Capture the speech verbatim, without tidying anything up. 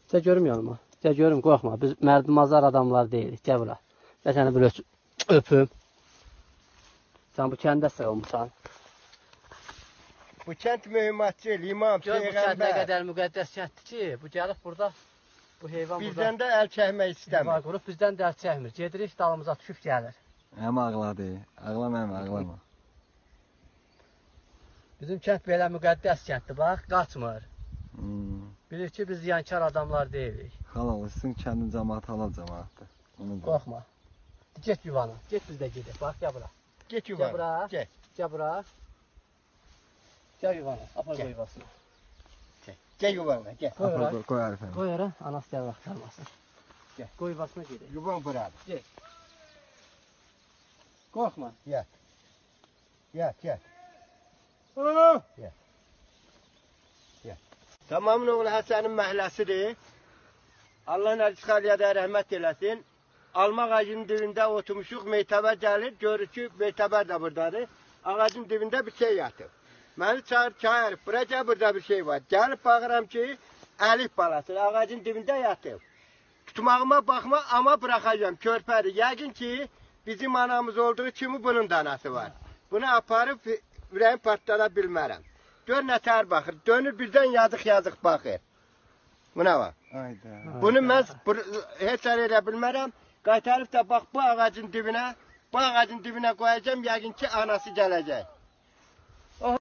Gəl görüm yanıma. Gəl görüm, qorxma. Biz mərdimazlar adamlar deyilik. Gəl bura. Gəl səni bir öpüm. Sən bu kəndə sığılmışsan. Bu kənd mühimmatçı, limam, Gör bu kənd nə peyğəmbər. qədər müqəddəs kənddir ki, bu gəlib burada, bu heyvan burada. Bizdən də əl çəkmək istəmir. Qrup bizdən də əl çəkmir. Gedirik, dalımıza düşüb gəlir. Hem ağladı. Ağlama hem ağlama. Bizim kənd belə müqəddəs kənddir, bax, qaçmır. Hmm. Bilir ki, biz ziyankar adamlar deyilik. Halal sizin kendin cemaat halal cemaattir. Qorxma. Get yuvana, get biz də gedək. Bax, gəl bura. Get Gəl yuvana. bura. Get. Gəl bura. Gəl yuvana, apar Gəl. qoy yuvasına. Gel yuvana, gel. Qoy ora. Koy, koy Arif Qoy ora, anası gəl axtarmasın. Gəl. Qoy yuvasına gedək. Yuvan burada. Get. Qorxma. Yat. Yat, yat. Oh! Yat. Yat. Tamamın oğlu Hasan'ın məhləsidir. Allah Nəcis Xaliyə də rəhmət eləsin. Alma ağacının dibində oturmuşuq, Meytəbər gəlir, görür ki, Meytəbər də buradadır. Ağacın dibində bir şey yatıb. Məni çağır, çağır, bura gəl, burada bir şey var. Gəlib baxıram ki, Əlif balası ağacın dibində yatıb. Tutmağıma baxma, amma bıraxacağım, körpədir. Yəqin ki, bizim anamız olduğu kimi bunun da anası var. Bunu aparıb ürəyim partlada bilmərəm. Gör nətər baxır, dönür birdən yazıq-yazıq baxır. Buna bax. Hayda. Bunu mən heç yer elə bilmərəm. Qaytarıb da bax bu ağacın dibinə, bu ağacın dibinə qoyacağım, yəqin ki, anası gələcək.